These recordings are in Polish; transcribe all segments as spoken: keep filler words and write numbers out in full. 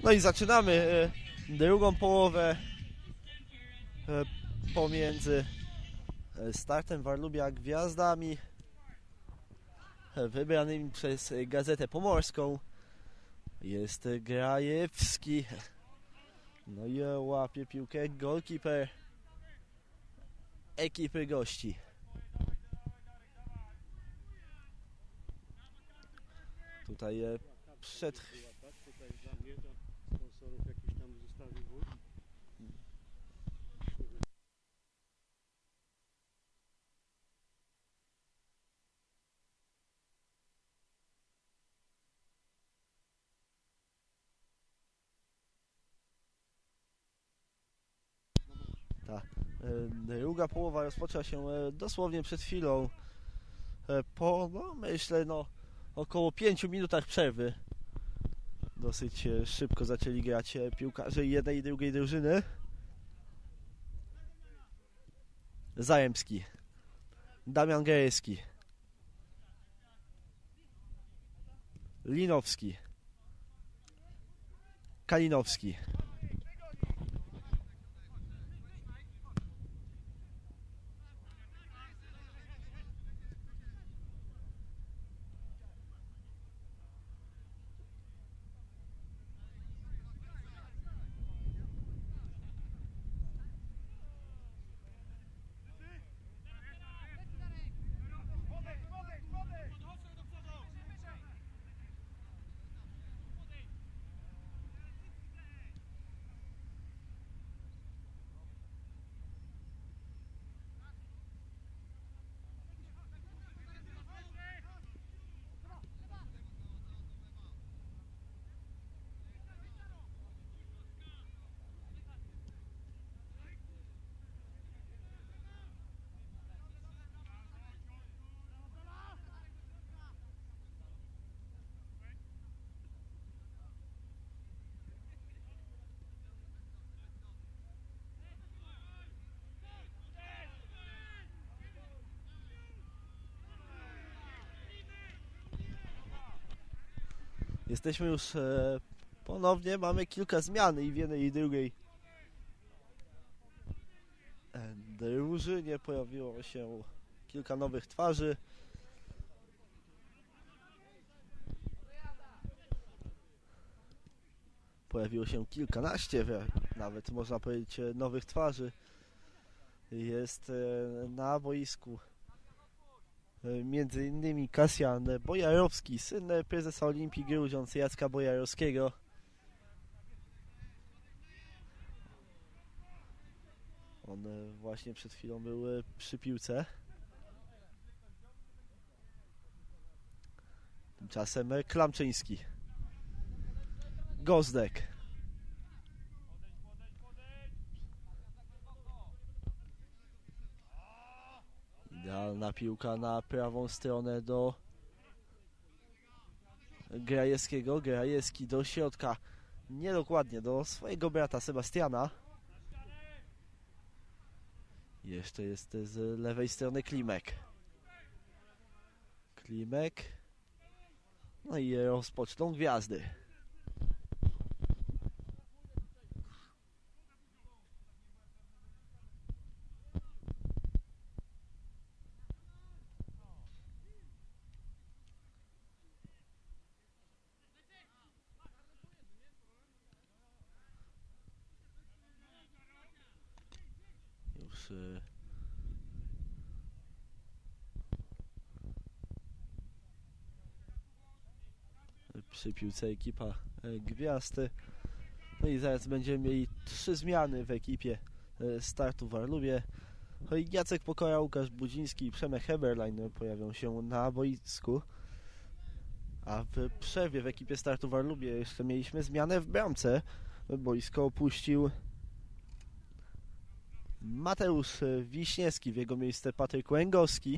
No i zaczynamy e, drugą połowę e, pomiędzy e, Startem Warlubia a Gwiazdami e, wybranymi przez e, Gazetę Pomorską. Jest e, Grajewski. No i e, łapie piłkę golkiper ekipy gości. Tutaj e, przed ta e, druga połowa rozpoczęła się e, dosłownie przed chwilą. E, po, no myślę, no około pięciu minutach przerwy. Dosyć e, szybko zaczęli grać e, piłkarze jednej i drugiej drużyny. Zajemski, Damian Grajewski, Linowski, Kalinowski. Jesteśmy już e, ponownie, mamy kilka zmian i w jednej i drugiej e, drużynie pojawiło się kilka nowych twarzy. Pojawiło się kilkanaście, nawet można powiedzieć, nowych twarzy. Jest e, na boisku e, między innymi Kasjan Bojarowski, syn prezesa Olimpii Grudziądz Jacka Bojarowskiego. On e, właśnie przed chwilą był e, przy piłce. Tymczasem e, Klamczyński, Gozdek, idealna piłka na prawą stronę do Grajewskiego. Grajewski do środka, niedokładnie do swojego brata Sebastiana. Jeszcze jest z lewej strony Klimek. Klimek. No i rozpoczną Gwiazdy. Już y przy piłce ekipa Gwiazdy. No i zaraz będziemy mieli trzy zmiany w ekipie Startu Warlubie. Jacek Pokora, Łukasz Budziński i Przemek Heberlein pojawią się na boisku. A w przerwie w ekipie Startu Warlubie jeszcze mieliśmy zmianę w bramce. Boisko opuścił Mateusz Wiśniewski, w jego miejsce Patryk Łęgowski.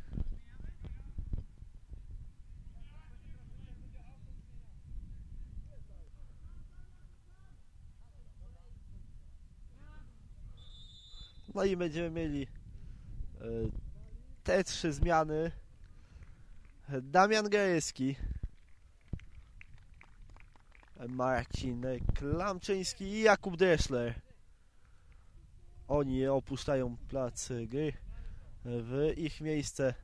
No i będziemy mieli te trzy zmiany. Damian Grajewski, Marcin Klamczyński i Jakub Dreschler. Oni opuszczają plac gry. W ich miejsce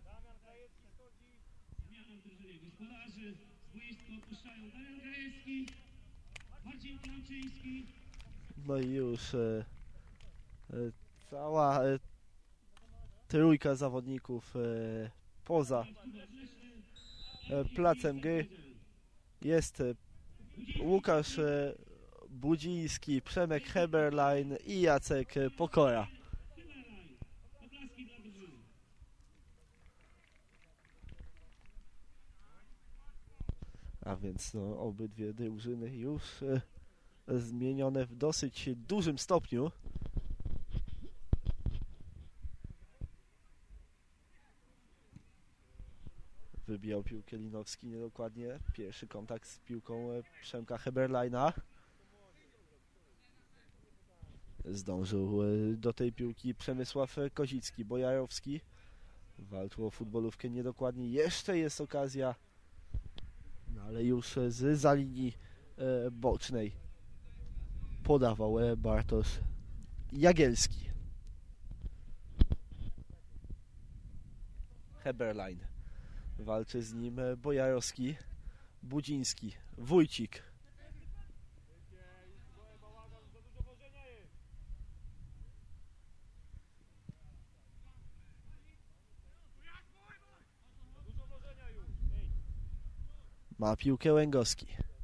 no i już e, e, cała e, trójka zawodników e, poza e, placem gry. Jest e, Łukasz e, Budziński, Przemek Heberlein i Jacek Pokora. A więc no, obydwie drużyny już e, zmienione w dosyć dużym stopniu. Wybijał piłkę Linowski niedokładnie. Pierwszy kontakt z piłką e, Przemka Heberleina. Zdążył e, do tej piłki Przemysław Kozicki. Bojarowski walczył o futbolówkę niedokładnie. Jeszcze jest okazja, no, ale już z za linii e, bocznej podawał e, Bartosz Jagielski. Heberlein. Walczy z nim e, Bojarowski, Budziński, Wójcik. Ma piłkę Łęgowski.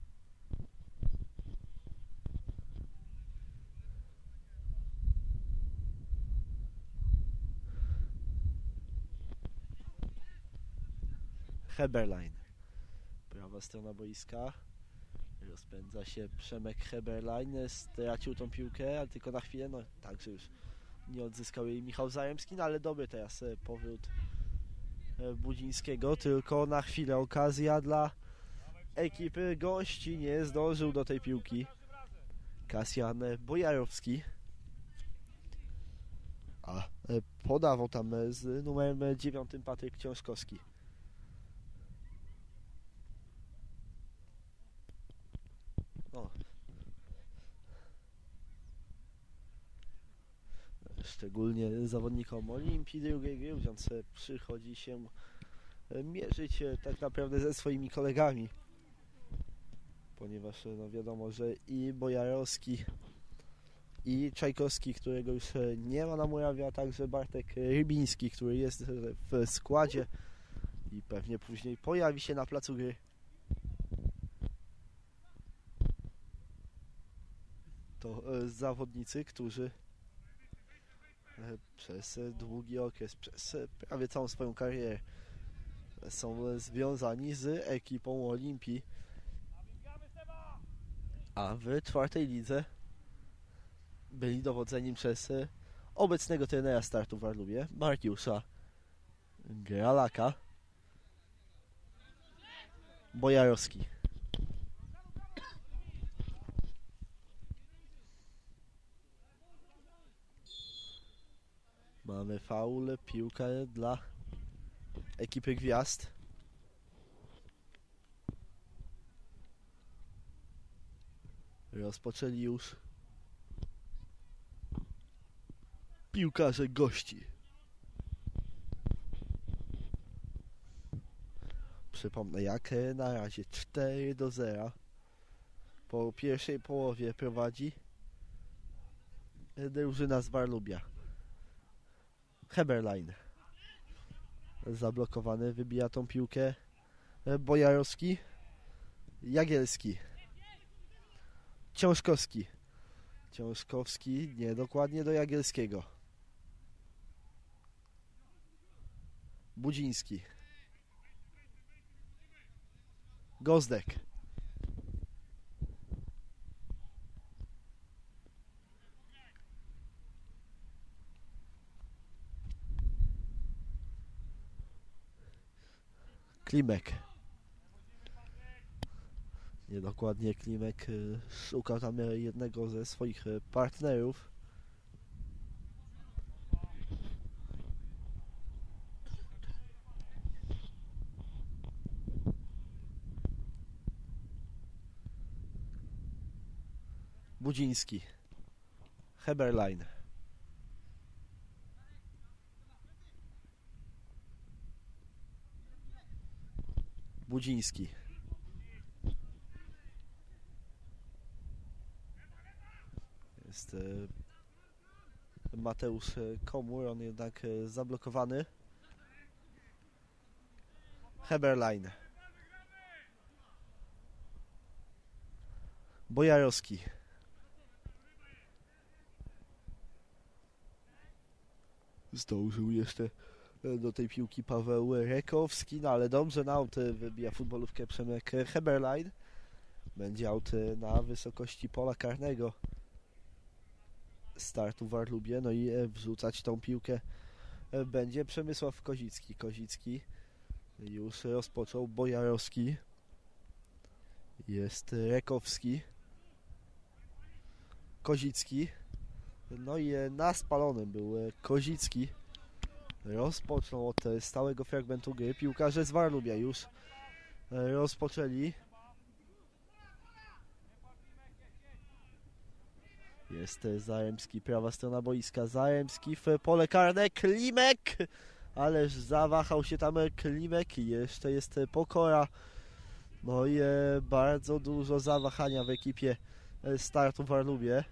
Heberlein. Prawa strona boiska. Rozpędza się Przemek Heberlein. Stracił tą piłkę, ale tylko na chwilę. No także już nie odzyskał jej Michał Zaremski, no ale dobry teraz powrót Budzińskiego. Tylko na chwilę okazja dla ekipy gości. Nie zdążył do tej piłki Kasjan Bojarowski. A podawał tam z numerem dziewiątym Patryk Ciążkowski. No. Szczególnie zawodnikom Olimpii drugiej Grudziądz przychodzi się mierzyć tak naprawdę ze swoimi kolegami, ponieważ no wiadomo, że i Bojarowski, i Czajkowski, którego już nie ma na murawie, a także Bartek Rybiński, który jest w składzie i pewnie później pojawi się na placu gry. To zawodnicy, którzy przez długi okres, przez prawie całą swoją karierę są związani z ekipą Olimpii, a w czwartej lidze byli dowodzeniem przez obecnego trenera Startu Warlubie, Mariusza Gralaka. Bojarowski. Mamy faul, piłkę dla ekipy Gwiazd. Rozpoczęli już piłkarze gości. Przypomnę, jak na razie cztery do zera po pierwszej połowie prowadzi drużyna z Warlubia. Heberlein zablokowany, wybija tą piłkę Bojarowski, Jagielski, Ciążkowski. Ciążkowski niedokładnie do Jagielskiego. Budziński. Gozdek. Klimek. Niedokładnie Klimek szukał tam jednego ze swoich partnerów. Budziński. Heberlein. Budziński. Jest e, Mateusz Komur, on jednak e, zablokowany. Heberlein. Bojarowski. Zdążył jeszcze do tej piłki Paweł Rekowski, no ale dobrze na aut wybija futbolówkę Przemek Heberlein. Będzie aut na wysokości pola karnego startu w Warlubie, no i wrzucać tą piłkę będzie Przemysław Kozicki. Kozicki już rozpoczął, Bojarowski, jest Rekowski, Kozicki, no i na spalonym był Kozicki. Rozpoczął od stałego fragmentu gry. Piłkarze z Warlubia już rozpoczęli. Jest Zaremski, prawa strona boiska. Zaremski w pole karne. Klimek! Ależ zawahał się tam Klimek. Jeszcze jest Pokora. No i bardzo dużo zawahania w ekipie startu w Warlubie.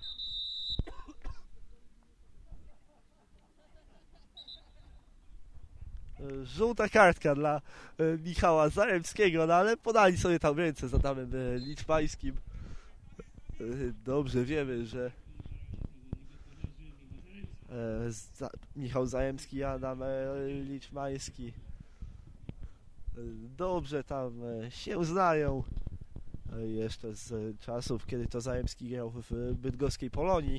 Żółta kartka dla e, Michała Zaremskiego, no ale podali sobie tam ręce za Adamem e, Liczmańskim. E, dobrze wiemy, że e, za, Michał Zaremski i Adam e, Liczmański e, dobrze tam e, się znają. E, jeszcze z e, czasów, kiedy to Zaremski grał w, w bydgoskiej Polonii.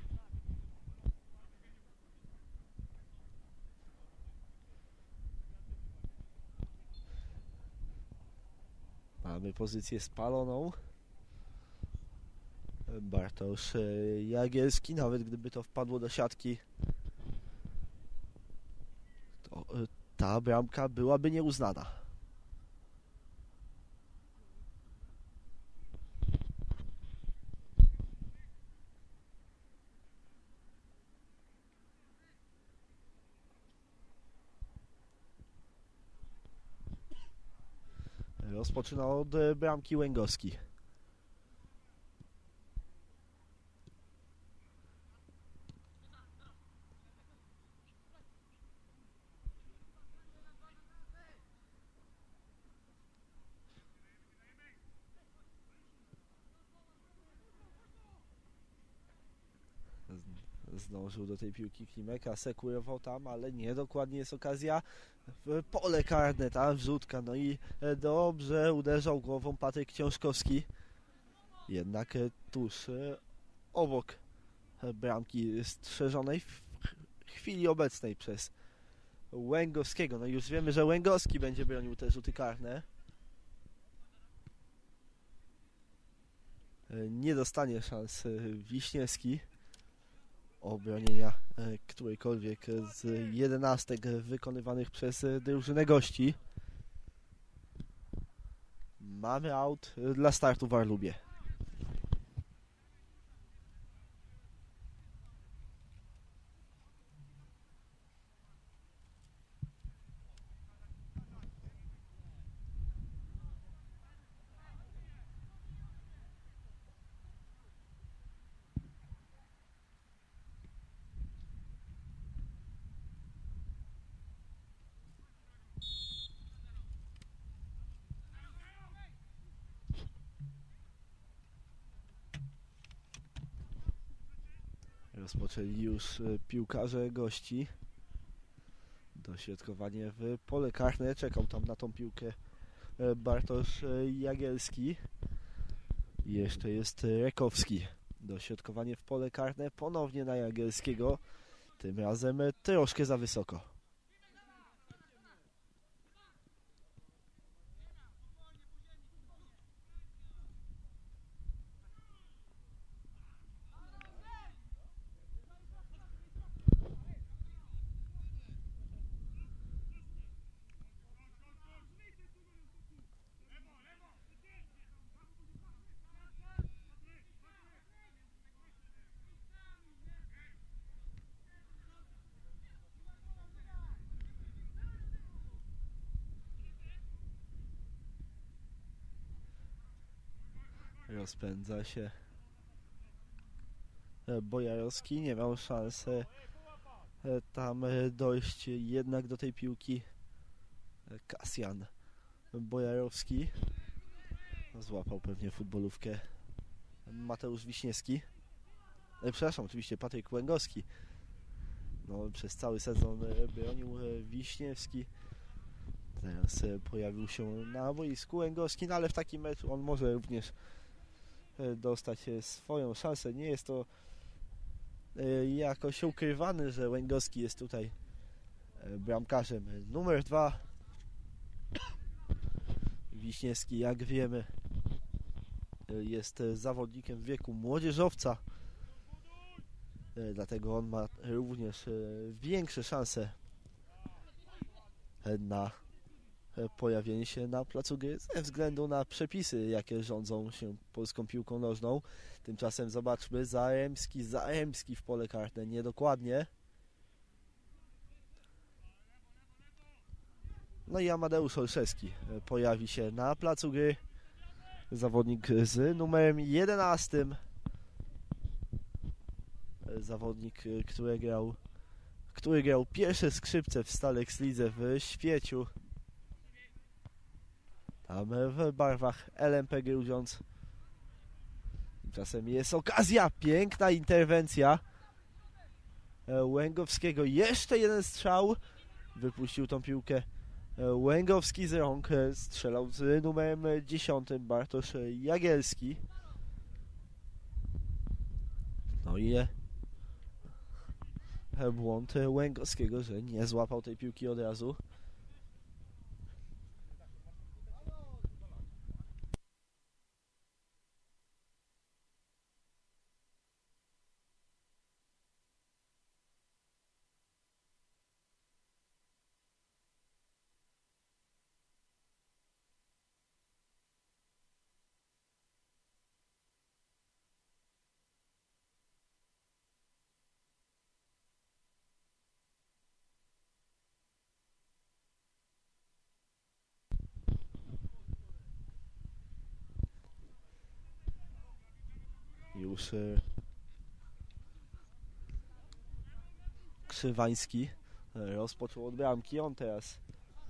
Mamy pozycję spaloną. Bartosz Jagielski, nawet gdyby to wpadło do siatki, to ta bramka byłaby nieuznana. Rozpoczyna od bramki Łęgowski. Zdążył do tej piłki Klimek, asekurował tam, ale nie dokładnie jest okazja w pole karne, ta wrzutka, no i dobrze uderzał głową Patryk Książkowski, jednak tuż obok bramki strzeżonej w chwili obecnej przez Łęgowskiego. No i już wiemy, że Łęgowski będzie bronił te rzuty karne. Nie dostanie szans Wiśniewski obronienia którejkolwiek z jedenastek wykonywanych przez drużynę gości. Mamy aut dla startu w Warlubie. Rozpoczęli już piłkarze gości. Dośrodkowanie w pole karne. Czekał tam na tą piłkę Bartosz Jagielski. Jeszcze jest Rekowski. Dośrodkowanie w pole karne. Ponownie na Jagielskiego. Tym razem troszkę za wysoko. Rozpędza się Bojarowski, nie miał szansy tam dojść jednak do tej piłki. Kasjan Bojarowski złapał pewnie futbolówkę. Mateusz Wiśniewski, e, przepraszam, oczywiście Patryk Łęgowski. No, przez cały sezon bronił Wiśniewski. Teraz pojawił się na boisku Łęgowski, no ale w takim meczu on może również dostać swoją szansę. Nie jest to jakoś ukrywane, że Łęgowski jest tutaj bramkarzem numer dwa. Wiśniewski, jak wiemy, jest zawodnikiem w wieku młodzieżowca, dlatego on ma również większe szanse na pojawienie się na placu gry ze względu na przepisy, jakie rządzą się polską piłką nożną. Tymczasem zobaczmy, Zaremski, Zaremski w pole karne, niedokładnie. No i Amadeusz Olszewski pojawi się na placu gry. Zawodnik z numerem jedenastym. Zawodnik, który grał, który grał pierwsze skrzypce w Stalex Lidze w Świeciu. Tam w barwach L M P Grudziądz. Tymczasem jest okazja, piękna interwencja Łęgowskiego. Jeszcze jeden strzał. Wypuścił tą piłkę Łęgowski z rąk. Strzelał z numerem dziesiątym Bartosz Jagielski. No i błąd Łęgowskiego, że nie złapał tej piłki od razu. Już Krzywański rozpoczął od bramki. On teraz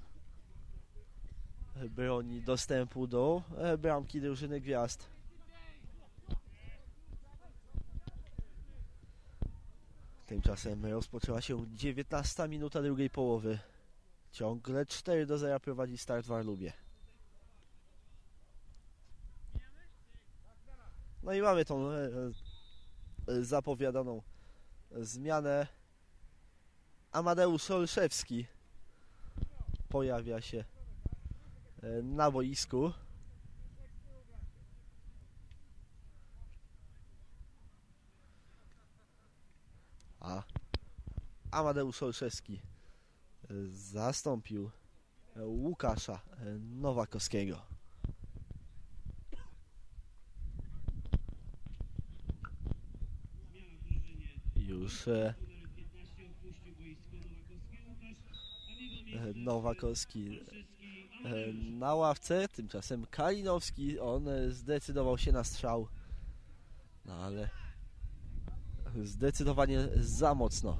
broni dostępu do bramki drużyny Gwiazd. Tymczasem rozpoczęła się dziewiętnasta minuta drugiej połowy. Ciągle cztery do zera prowadzi Start Warlubie. No i mamy tą e, e, zapowiadaną zmianę. Amadeusz Olszewski pojawia się e, na boisku. A Amadeusz Olszewski e, zastąpił e, Łukasza e, Nowakowskiego. Już e, Nowakowski e, na ławce, tymczasem Kalinowski, on e, zdecydował się na strzał, no ale zdecydowanie za mocno.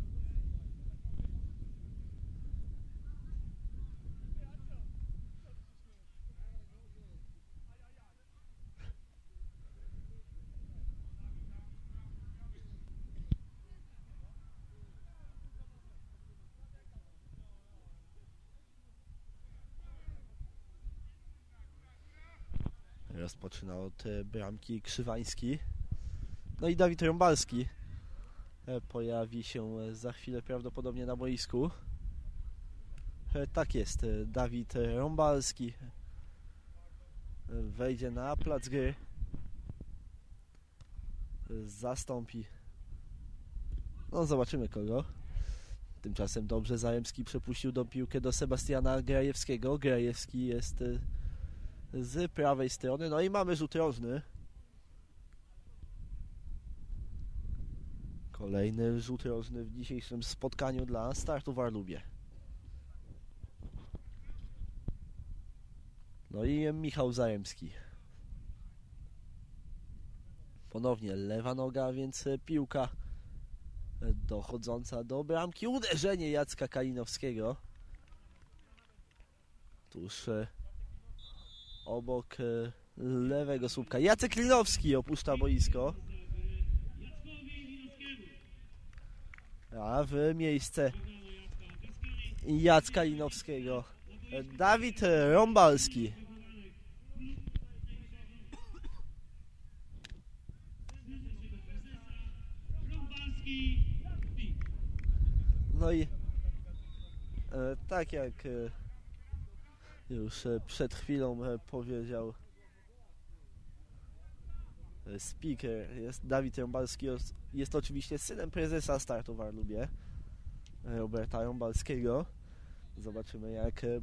Rozpoczyna od bramki Krzywański. No i Dawid Rąbalski pojawi się za chwilę prawdopodobnie na boisku. Tak jest, Dawid Rąbalski wejdzie na plac gry. Zastąpi, no zobaczymy kogo. Tymczasem dobrze Zaremski przepuścił do piłkę do Sebastiana Grajewskiego. Grajewski jest z prawej strony. No i mamy rzut rożny. Kolejny rzut rożny w dzisiejszym spotkaniu dla Startu Warlubie. No i Michał Zaremski. Ponownie lewa noga, więc piłka dochodząca do bramki. Uderzenie Jacka Kalinowskiego. Tuż obok lewego słupka. Jacek Klinowski opuszcza boisko. A w miejsce Jacka Kalinowskiego Dawid Rąbalski. No i e, tak jak e, już e, przed chwilą e, powiedział e, speaker, jest Dawid Rąbalski, jest, jest oczywiście synem prezesa Startu Warlubie, Roberta Rąbalskiego. Zobaczymy, jak e,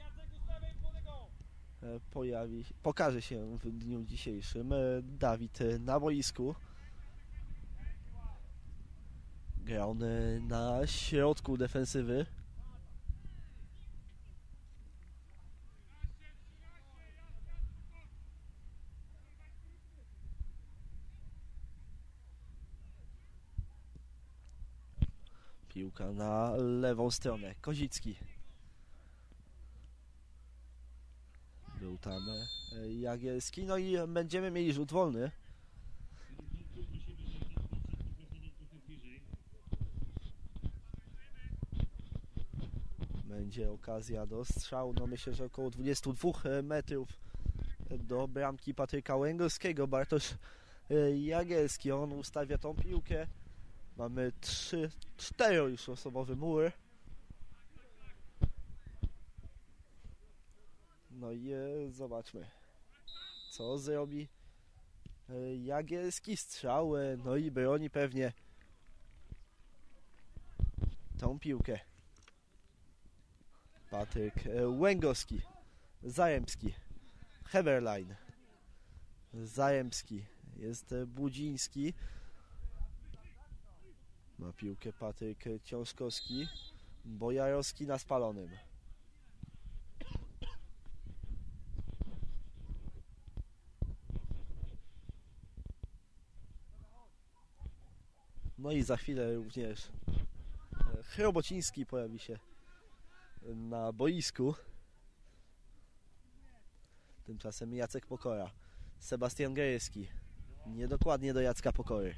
e, pojawi, pokaże się w dniu dzisiejszym e, Dawid e, na boisku. Grał na środku defensywy. Piłka na lewą stronę. Kozicki. Był tam Jagielski. No i będziemy mieli rzut wolny. Będzie okazja do strzału. No myślę, że około dwudziestu dwóch metrów do bramki Patryka Łęgowskiego. Bartosz Jagielski. On ustawia tą piłkę. Mamy trzy, cztery już osobowy mur. No i e, zobaczmy, co zrobi e, Jagielski. Strzał, e, no i broni pewnie tą piłkę Patryk e, Łęgowski. Zajemski, Heberlein, Zajemski, jest e, Budziński. Ma piłkę Patryk Ciążkowski. Bojarowski na spalonym. No i za chwilę również Chrobociński pojawi się na boisku. Tymczasem Jacek Pokora. Sebastian Gajewski. Niedokładnie do Jacka Pokory.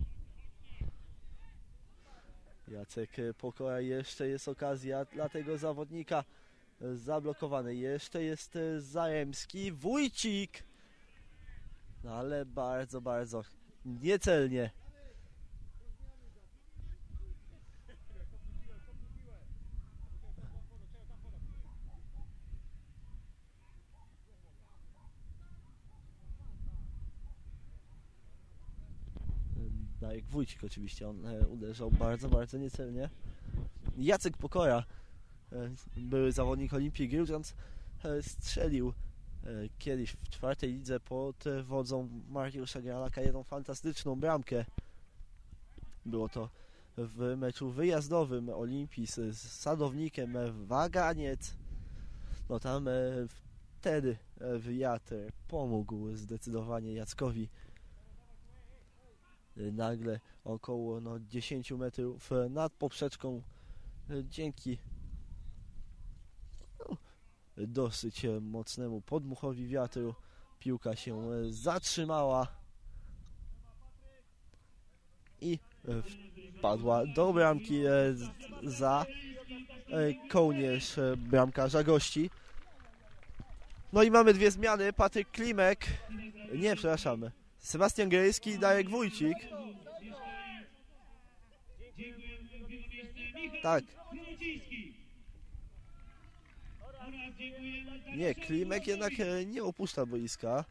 Jacek Pokora, jeszcze jest okazja dla tego zawodnika, zablokowany. Jeszcze jest Zajemski, Wójcik, no ale bardzo, bardzo niecelnie. Darek Wójcik oczywiście, on uderzał bardzo, bardzo niecelnie. Jacek Pokora, były zawodnik Olimpii Grudziądz, strzelił kiedyś w czwartej lidze pod wodzą Mariusza Gralaka jedną fantastyczną bramkę. Było to w meczu wyjazdowym Olimpii z Sadownikiem Waganiec. No tam wtedy wiatr pomógł zdecydowanie Jackowi. Nagle około no, dziesięć metrów nad poprzeczką dzięki no, dosyć mocnemu podmuchowi wiatru piłka się zatrzymała i wpadła do bramki za kołnierz bramkarza gości. No i mamy dwie zmiany. Patryk Klimek, nie, przepraszam, Sebastian Gajewski i Darek Wójcik. Tak. Nie, Klimek jednak nie opuszcza boiska.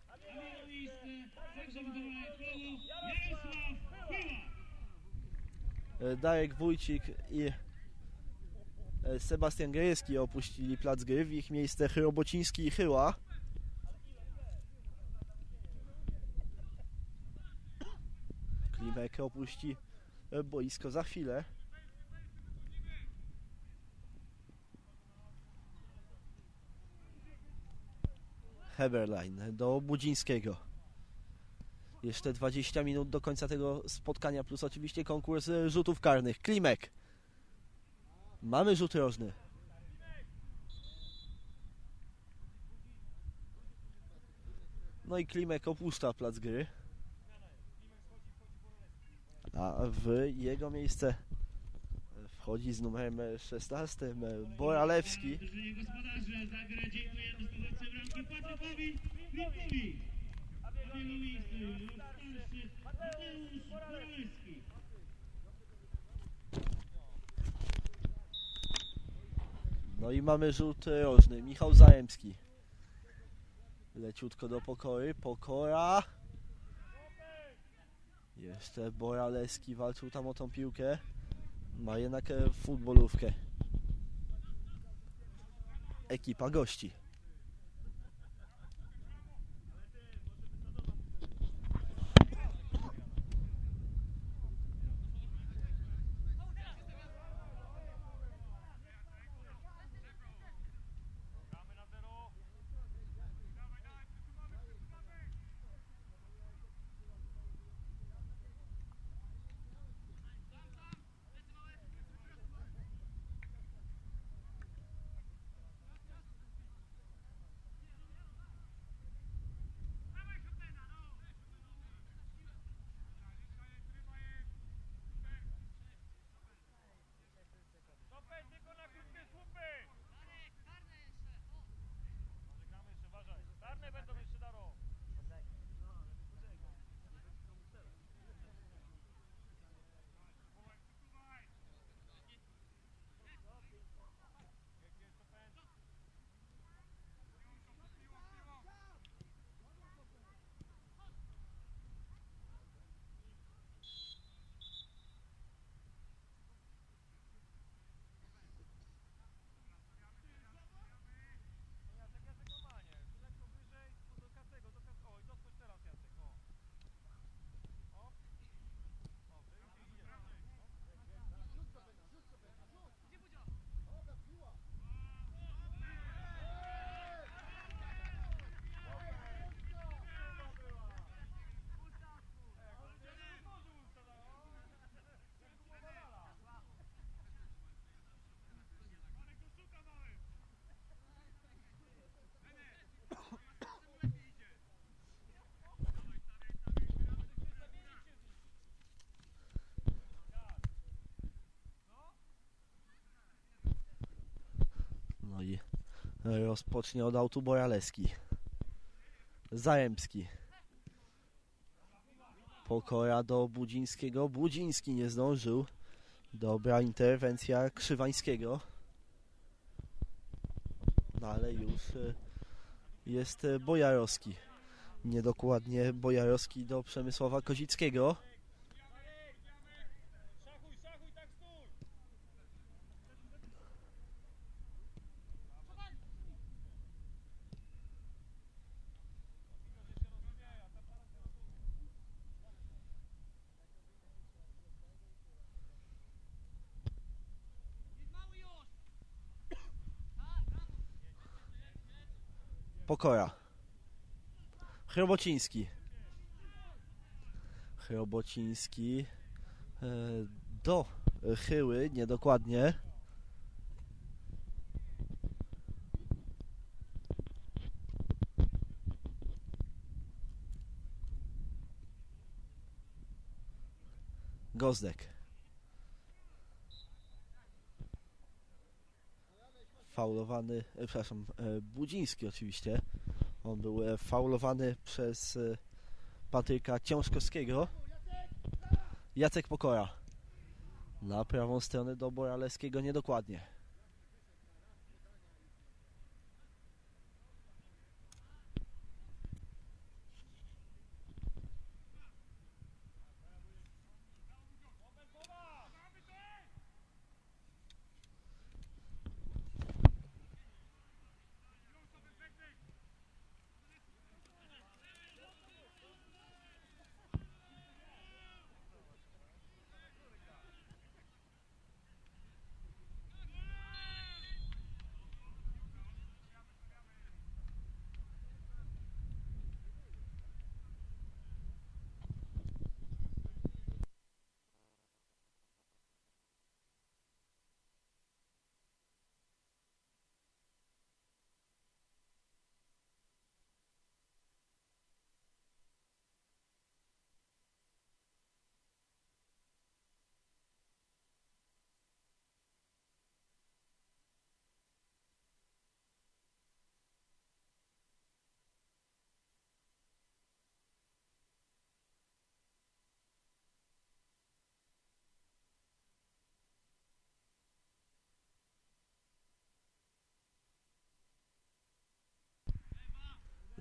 Darek Wójcik i Sebastian Gajewski opuścili plac gry. W ich miejsce Chrobociński i Chyła. Klimek opuści boisko za chwilę. Heberlein do Budzińskiego. Jeszcze dwadzieścia minut do końca tego spotkania, plus oczywiście konkurs rzutów karnych. Klimek. Mamy rzut rożny. No i Klimek opuszcza plac gry. A w jego miejsce wchodzi z numerem szesnastym Boralewski. No i mamy rzut rożny. Michał Zaremski. Leciutko do Pokory. Pokora. Jeszcze Boralewski walczył tam o tą piłkę. Ma jednak futbolówkę. Ekipa gości. No i rozpocznie od autu Boralewski. Zaremski. Pokora do Budzińskiego. Budziński nie zdążył. Dobra interwencja Krzywańskiego. No ale już jest Bojarowski. Niedokładnie Bojarowski do Przemysława Kozickiego. Pokora. Chrobociński. Chrobociński e, do Chyły, niedokładnie. Gozdek. Faulowany, e, przepraszam, e, Budziński oczywiście. On był e, faulowany przez e, Patryka Ciążkowskiego. Jacek Pokora. Na prawą stronę do Boralewskiego, niedokładnie.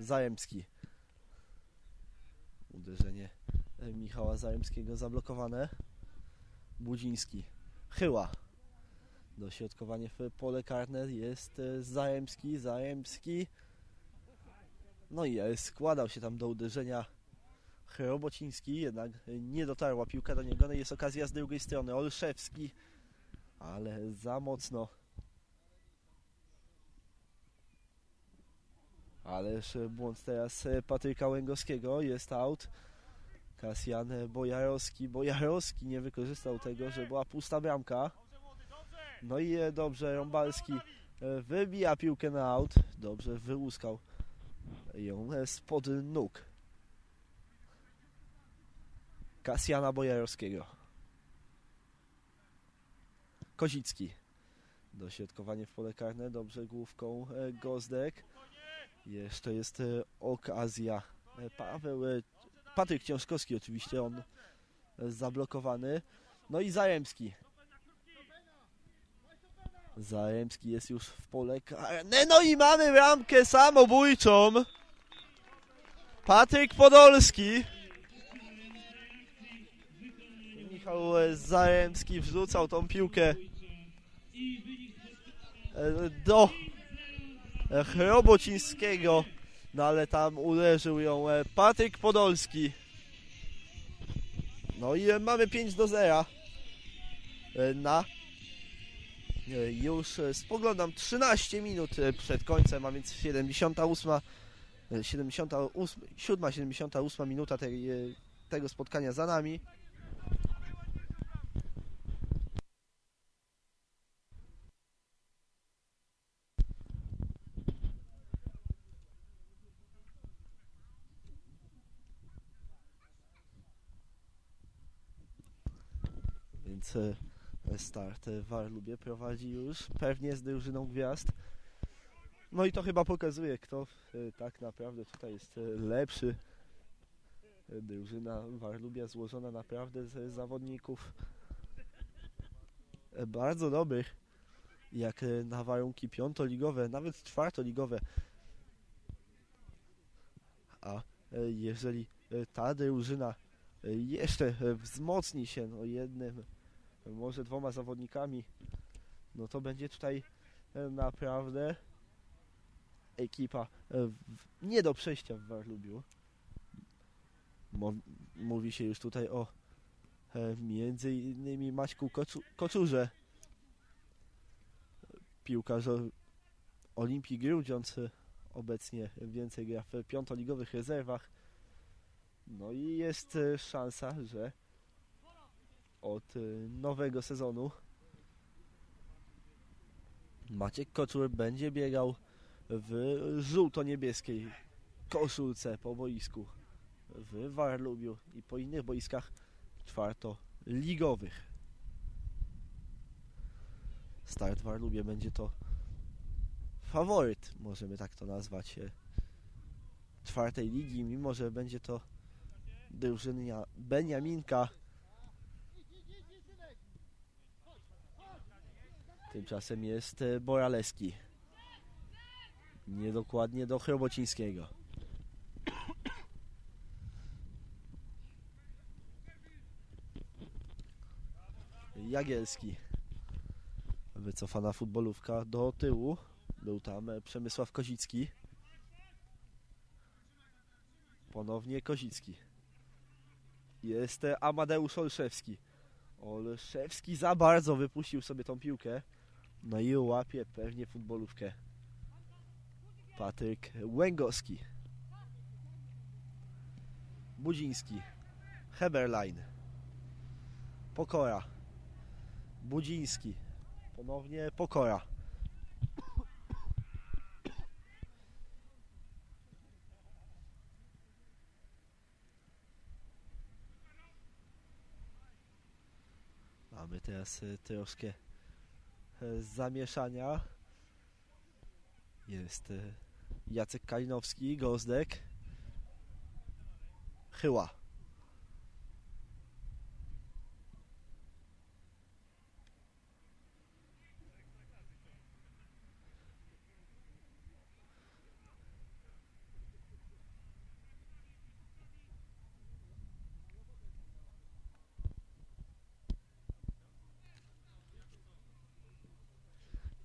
Zajemski. Uderzenie Michała Zajemskiego zablokowane. Budziński. Chyła. Dośrodkowanie w pole karne jest Zajemski. Zajemski. No i składał się tam do uderzenia Chrobociński, jednak nie dotarła piłka do niego. No i jest okazja z drugiej strony. Olszewski. Ale za mocno. Ależ błąd teraz Patryka Łęgowskiego. Jest out. Kasjan Bojarowski. Bojarowski nie wykorzystał tego, że była pusta bramka. No i dobrze, Rąbalski wybija piłkę na aut. Dobrze wyłuskał ją spod nóg Kasjana Bojarowskiego. Kozicki. Dośrodkowanie w pole karne. Dobrze główką Gozdek. Jeszcze jest okazja. Paweł, Patryk Ciążkowski oczywiście, on zablokowany. No i Zajemski. Zajemski jest już w pole karne. No i mamy bramkę samobójczą. Patryk Podolski. Michał Zajemski wrzucał tą piłkę do Chrobocińskiego, no ale tam uderzył ją Patryk Podolski. No i mamy pięć do zera na już spoglądam trzynaście minut przed końcem, a więc siedemdziesiąta ósma, siedemdziesiąta siódma, siedemdziesiąta ósma minuta tej, tego spotkania za nami. Więc start Warlubie prowadzi już pewnie z drużyną gwiazd. No i to chyba pokazuje, kto tak naprawdę tutaj jest lepszy. Drużyna Warlubia złożona naprawdę z zawodników bardzo dobrych, jak na warunki piątoligowe, nawet czwartoligowe. A jeżeli ta drużyna jeszcze wzmocni się no jednym, może dwoma zawodnikami, no to będzie tutaj naprawdę ekipa nie do przejścia w Warlubiu. Mówi się już tutaj o między innymi Maćku Koczu, Koczurze, piłkarz Olimpii Grudziądz, obecnie więcej gra w piątoligowych rezerwach. No i jest szansa, że od nowego sezonu Maciek Koczur będzie biegał w żółto-niebieskiej koszulce po boisku w Warlubiu i po innych boiskach czwartoligowych. Start w Warlubie będzie to faworyt, możemy tak to nazwać, czwartej ligi, mimo że będzie to drużyna Beniaminka. Tymczasem jest Boraleski. Niedokładnie do Chrobocińskiego. Jagielski. Wycofana futbolówka do tyłu. Był tam Przemysław Kozicki. Ponownie Kozicki. Jest Amadeusz Olszewski. Olszewski za bardzo wypuścił sobie tą piłkę. No i łapie pewnie futbolówkę Patryk Łęgowski. Budziński. Heberlein. Pokora. Budziński. Ponownie Pokora. Mamy teraz troszkę zamieszania. Jest Jacek Kalinowski, Gozdek. Chyła.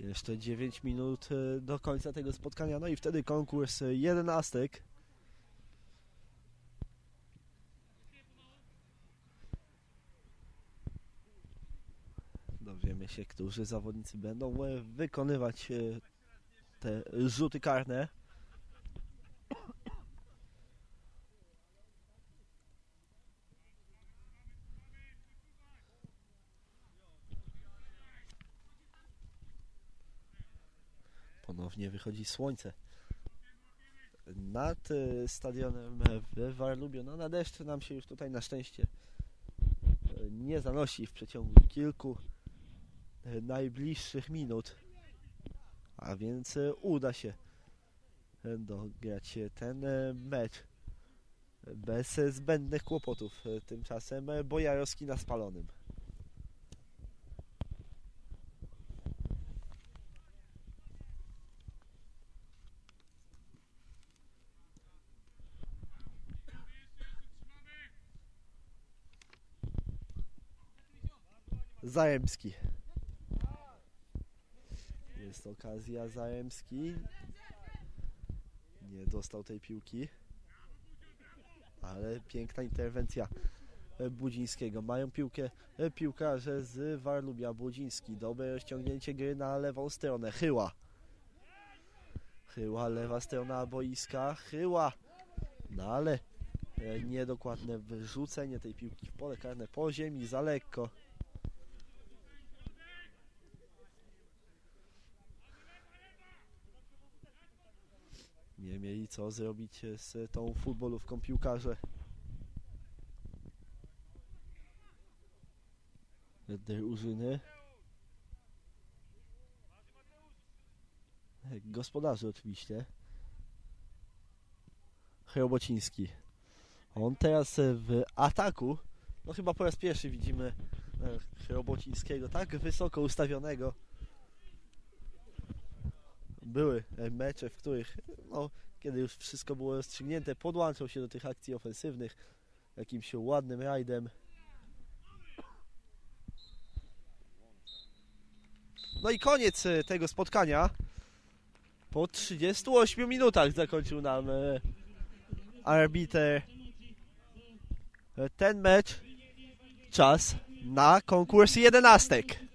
Jeszcze dziewięć minut do końca tego spotkania, no i wtedy konkurs jedenastek. Dowiemy się, którzy zawodnicy będą wykonywać te rzuty karne. Ponownie wychodzi słońce nad stadionem w Warlubiu. No na deszcz nam się już tutaj na szczęście nie zanosi w przeciągu kilku najbliższych minut, a więc uda się dograć ten mecz bez zbędnych kłopotów. Tymczasem Bojarowski na spalonym. Zaremski. Jest okazja, Zaremski nie dostał tej piłki, ale piękna interwencja Budzińskiego. Mają piłkę piłkarze z Warlubia. Budziński, dobre rozciągnięcie gry na lewą stronę. Chyła. Chyła, lewa strona boiska. Chyła. No ale niedokładne wyrzucenie tej piłki w pole karne po ziemi, za lekko. Nie mieli co zrobić z tą futbolówką piłkarze drużyny. Gospodarze oczywiście. Chrobociński. On teraz w ataku. No chyba po raz pierwszy widzimy Chrobocińskiego tak wysoko ustawionego. Były mecze, w których, no, kiedy już wszystko było rozstrzygnięte, podłączał się do tych akcji ofensywnych jakimś ładnym rajdem. No i koniec tego spotkania. Po trzydziestu ośmiu minutach zakończył nam arbiter ten mecz. Czas na konkurs jedenastek.